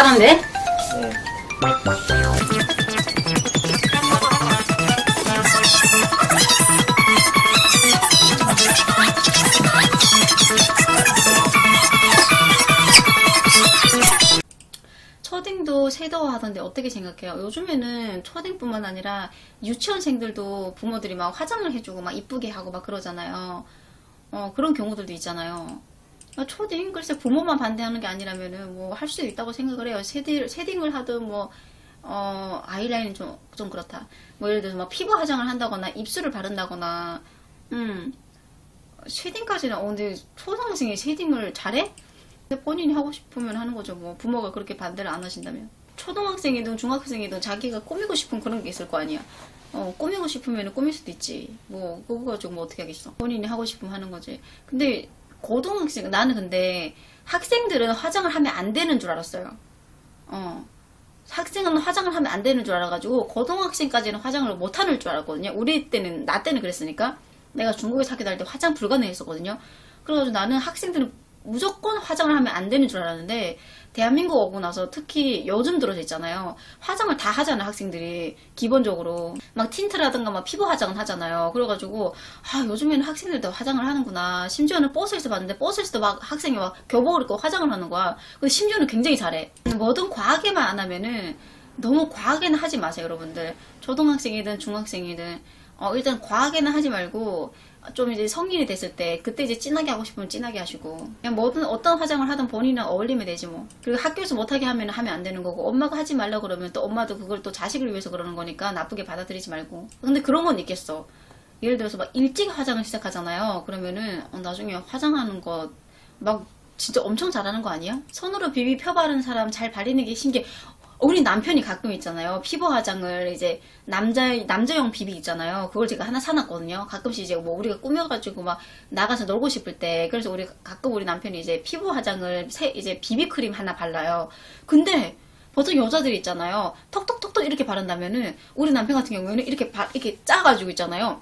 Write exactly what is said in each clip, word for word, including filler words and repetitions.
하던데? 네. 초딩도 섀도우 하던데 어떻게 생각해요? 요즘에는 초딩뿐만 아니라 유치원생들도 부모들이 막 화장을 해주고 막 이쁘게 하고 막 그러잖아요. 어, 그런 경우들도 있잖아요. 초딩? 글쎄 부모만 반대하는 게 아니라면은 뭐 할 수 있다고 생각을 해요. 쉐딩, 쉐딩을 하든 뭐, 어, 아이라인은 좀, 좀 그렇다. 뭐 예를 들어서 막 피부 화장을 한다거나 입술을 바른다거나, 음, 쉐딩까지는, 어, 근데 초등학생이 쉐딩을 잘해? 근데 본인이 하고 싶으면 하는 거죠. 뭐 부모가 그렇게 반대를 안 하신다면. 초등학생이든 중학생이든 자기가 꾸미고 싶은 그런 게 있을 거 아니야. 어, 꾸미고 싶으면 꾸밀 수도 있지. 뭐 그거 가지고 뭐 어떻게 하겠어. 본인이 하고 싶으면 하는 거지. 근데 고등학생, 나는 근데 학생들은 화장을 하면 안 되는 줄 알았어요. 어. 학생은 화장을 하면 안 되는 줄 알아가지고 고등학생까지는 화장을 못 하는 줄 알았거든요. 우리 때는, 나 때는 그랬으니까. 내가 중국에서 학교 다닐 때 화장 불가능했었거든요. 그래가지고 나는 학생들은 무조건 화장을 하면 안 되는 줄 알았는데, 대한민국 오고 나서 특히 요즘 들어서 있잖아요. 화장을 다 하잖아요, 학생들이. 기본적으로. 막 틴트라든가 막 피부 화장은 하잖아요. 그래가지고, 아, 요즘에는 학생들도 화장을 하는구나. 심지어는 버스에서 봤는데, 버스에서도 막 학생이 막 교복을 입고 화장을 하는 거야. 근데 심지어는 굉장히 잘해. 뭐든 과하게만 안 하면은, 너무 과하게는 하지 마세요, 여러분들. 초등학생이든 중학생이든. 어, 일단 과하게는 하지 말고, 좀 이제 성인이 됐을 때 그때 이제 진하게 하고 싶으면 진하게 하시고, 그냥 뭐든 어떤 화장을 하든 본인은 어울리면 되지 뭐. 그리고 학교에서 못하게 하면 하면 안 되는 거고, 엄마가 하지 말라 그러면 또 엄마도 그걸 또 자식을 위해서 그러는 거니까 나쁘게 받아들이지 말고. 근데 그런 건 있겠어. 예를 들어서 막 일찍 화장을 시작하잖아요. 그러면은 어, 나중에 화장하는 거 막 진짜 엄청 잘하는 거 아니야? 손으로 비비 펴 바르는 사람 잘 바르는 게 신기해. 우리 남편이 가끔 있잖아요. 피부 화장을 이제 남자, 남자용 비비 있잖아요. 그걸 제가 하나 사놨거든요. 가끔씩 이제 뭐 우리가 꾸며가지고 막 나가서 놀고 싶을 때. 그래서 우리 가끔 우리 남편이 이제 피부 화장을 새, 이제 비비크림 하나 발라요. 근데 보통 여자들이 있잖아요. 톡톡톡톡 이렇게 바른다면은 우리 남편 같은 경우에는 이렇게 바, 이렇게 짜가지고 있잖아요.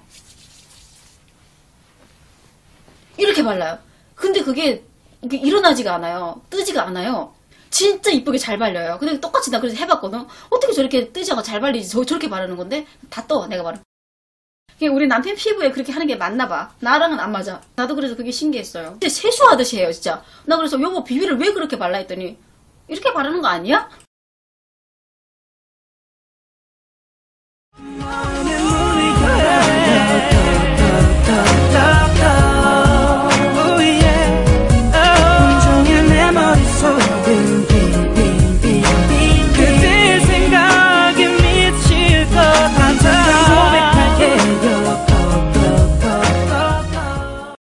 이렇게 발라요. 근데 그게 이게 일어나지가 않아요. 뜨지가 않아요. 진짜 이쁘게 잘 발려요. 근데 똑같이 나 그래서 해봤거든. 어떻게 저렇게 뜨지가 잘 발리지? 저, 저렇게 바르는 건데? 다 떠, 내가 바르. 우리 남편 피부에 그렇게 하는 게 맞나 봐. 나랑은 안 맞아. 나도 그래서 그게 신기했어요. 근데 세수하듯이 해요, 진짜. 나 그래서 여보 비비를 왜 그렇게 발라 했더니, 이렇게 바르는 거 아니야?